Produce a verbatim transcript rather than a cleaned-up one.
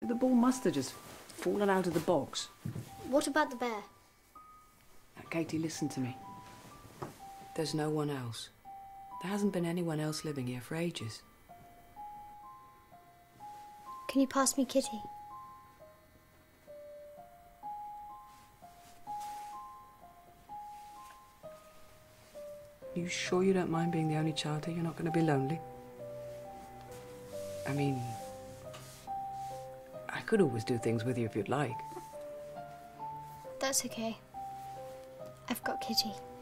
The ball must have just fallen out of the box. What about the bear? Now, Katie, listen to me. There's no one else. There hasn't been anyone else living here for ages. Can you pass me Kitty? You sure you don't mind being the only child here? You're not going to be lonely? I mean, I could always do things with you if you'd like. That's okay. I've got Kitty.